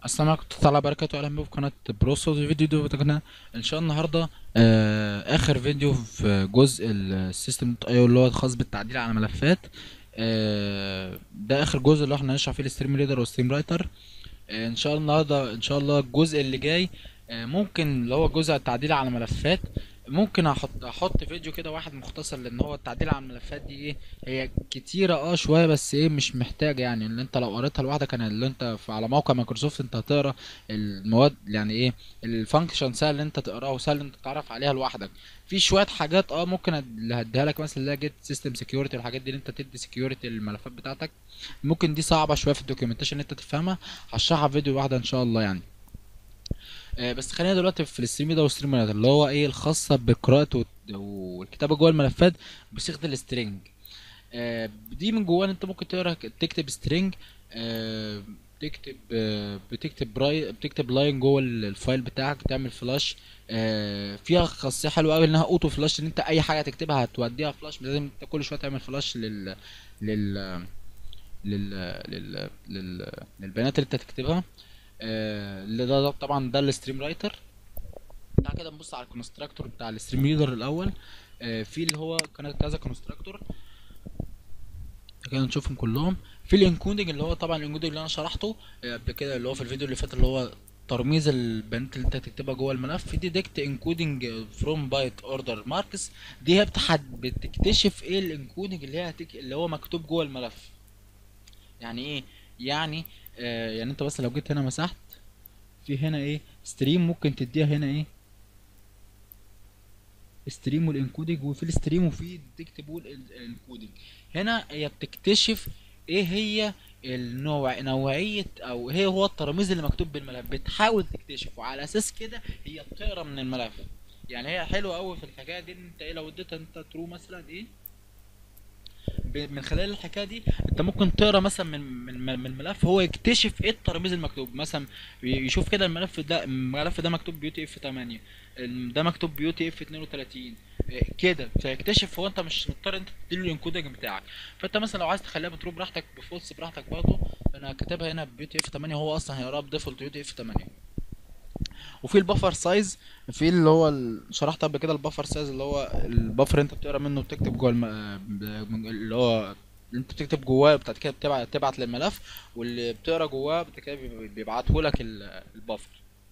السلام عليكم ورحمة الله وبركاته. اهلا بكم في قناة بروسو. الفيديو ده بتاعنا ان شاء الله النهارده اخر فيديو في جزء السيستم دوت اي او اللي هو الخاص بالتعديل على ملفات. ده اخر جزء اللي احنا هنشرح فيه الستريم ريدر والستريم رايتر. ان شاء الله النهارده ان شاء الله الجزء اللي جاي ممكن اللي هو جزء التعديل على ملفات. ممكن احط فيديو كده واحد مختصر، لان هو التعديل على الملفات دي ايه، هي كتيرة شوية، بس ايه مش محتاجة يعني اللي انت لو قريتها لوحدك. كان اللي انت على موقع مايكروسوفت انت هتقرا المواد يعني ايه، الفانكشن سهل اللي انت تقراها وسهل انت تتعرف عليها لوحدك. في شوية حاجات ممكن اللي هديها لك مثلا اللي هي جيت سيستم سكيورتي والحاجات دي اللي انت تدي سكيورتي للملفات بتاعتك. ممكن دي صعبة شوية في الدوكيومنتيشن انت تفهمها. هشرحها في فيديو واحدة ان شاء الله يعني. بس خلينا دلوقتي في الستريم ده والستريم ده اللي هو ايه الخاصة بقراءة والكتابة جوه الملفات بصيغة السترينج. دي من جوه انت ممكن تقرا تكتب سترينج. بتكتب بتكتب لاين جوه الفايل بتاعك تعمل فلاش. فيها خاصيه حلوه قوي انها اوتو فلاش، ان انت اي حاجه تكتبها هتوديها فلاش، مش لازم انت كل شويه تعمل فلاش لل لل للبيانات اللي انت تكتبها. ده طبعا ده الستريم رايتر. تعال كده نبص على الكونستراكتور بتاع الستريم ريدر الاول. في اللي هو كان كذا كونستراكتور كده نشوفهم كلهم. في الانكودنج اللي هو طبعا الانكودنج اللي انا شرحته قبل كده، اللي هو في الفيديو اللي فات، اللي هو ترميز البيانات اللي انت تكتبها جوه الملف. في ديتكت انكودنج فروم بايت اوردر ماركس. دي هي بتكتشف ايه الانكودنج اللي هي اللي هو مكتوب جوه الملف. يعني ايه؟ يعني يعني انت بس لو جيت هنا مسحت في هنا ايه ستريم، ممكن تديها هنا ايه ستريم والانكودنج، وفي الستريم وفي تكتب الانكودنج. هنا هي بتكتشف ايه هي نوعية او ايه هو الترميز اللي مكتوب بالملف، بتحاول تكتشفه على اساس كده هي بتقرا من الملف. يعني هي حلوه قوي في الحكايه دي، ان انت ايه لو اديتها انت ترو مثلا ايه، من خلال الحكايه دي انت ممكن تقرا مثلا من الملف، هو يكتشف ايه الترميز المكتوب مثلا. يشوف كده الملف ده مكتوب بيو تي اف 8، ده مكتوب بيو تي اف 32 كده، فيكتشف. هو انت مش مضطر انت تديله الانكودنج بتاعك. فانت مثلا لو عايز تخليها بترو براحتك بفولس براحتك برضه. انا كاتبها هنا بيو تي اف 8، هو اصلا هيقراها بديفولت بيو تي اف 8. وفي البفر سايز، في اللي هو شرحت قبل كده البفر سايز اللي هو البفر انت بتقرا منه وبتكتب جوه اللي هو اللي انت بتكتب جواه بتاعت كده تبعت للملف، واللي بتقرا جواه بعد كده بيبعته لك البفر.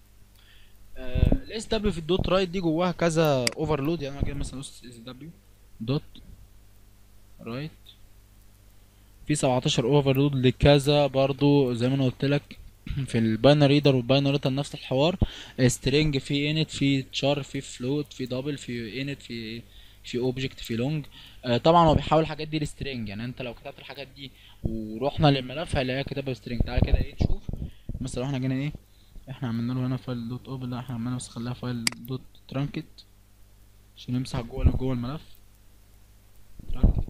الاس دبليو في الدوت رايت دي جواها كذا اوفرلود. يعني انا جاي مثلا اس دبليو دوت رايت، في 17 اوفرلود لكذا برضو زي ما انا قلت لك. في الباينري ريدر والباينري ريدر نفس الحوار. سترينج في انت في تشار في فلوت في دبل في انت في اوبجكت في لونج. طبعا هو بيحول الحاجات دي لسترينج. يعني انت لو كتبت الحاجات دي ورحنا للملف هنلاقيها كتابها سترينج. تعالى كده ايه نشوف. مثلا لو احنا جينا ايه، احنا عملنا له هنا فايل دوت اوبن، لا احنا عملنا بس خليها فايل دوت ترانكت عشان نمسح جوه الملف. ترانكت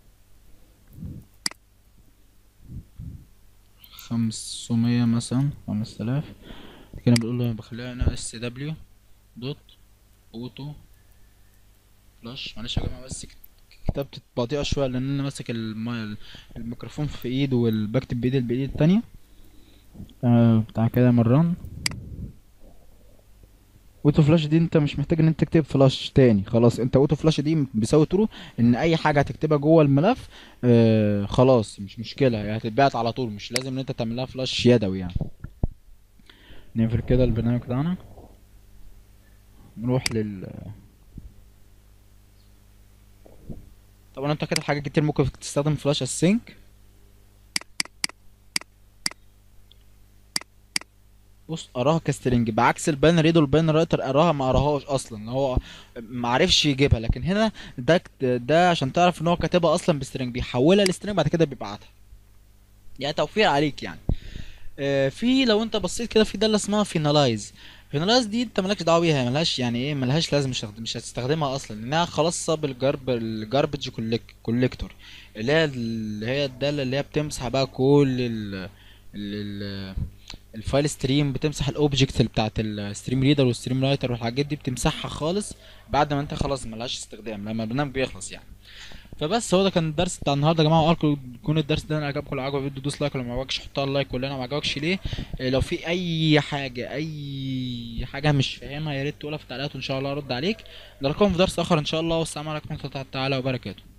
500 مثلا 5000. كده بنقول له بخليها هنا اس دبليو دوت اوتو فلاش. معلش يا جماعه بس كتابتي بطيئه شويه لان انا ماسك الميكروفون في ايد وبكتب بايد التانية. بتاع كده مران. اوتو فلاش دي انت مش محتاج ان انت تكتب فلاش تاني، خلاص انت اوتو فلاش دي بيساوي ترو، ان اي حاجه هتكتبها جوه الملف خلاص مش مشكله، هي هتتبعت على طول، مش لازم ان انت تعمل لها فلاش يدوي يعني. نقفل كده البرنامج بتاعنا، نروح طبعا انت كاتب حاجات كتير ممكن تستخدم فلاش السينك. بص اراها كسترنج بعكس الباين ريد والباين رايتر، اراها ما اراهاش اصلا، هو ما عرفش يجيبها. لكن هنا ده عشان تعرف ان هو كاتبها اصلا بسترنج، بيحولها لسترنج بعد كده بيبعتها. يعني توفير عليك يعني. في لو انت بصيت كده في داله اسمها فينالايز. فينالايز دي انت مالكش دعوه بيها، ملهاش يعني ايه، ملهاش لازم، مش هتستخدمها اصلا لانها خاصه الجاربج كوليكتور، اللي هي الداله اللي هي بتمسح بقى كل ال الفايل ستريم، بتمسح الاوبجكت بتاعت الستريم ريدر والستريم رايتر والحاجات دي بتمسحها خالص بعد ما انت خلاص ملهاش استخدام لما البرنامج بيخلص يعني. فبس هو ده كان الدرس بتاع النهارده يا جماعه، وارجو يكون الدرس ده عجبكم. لو عجبك الفيديو دوس لايك، ولو ما عجبكش حطها لايك، واللي انا ما عجبكش ليه. لو في اي حاجه مش فاهمها يا ريت تقولها في التعليقات، وان شاء الله ارد عليك. نراكم في درس اخر ان شاء الله، والسلام عليكم ورحمه الله تعالى وبركاته.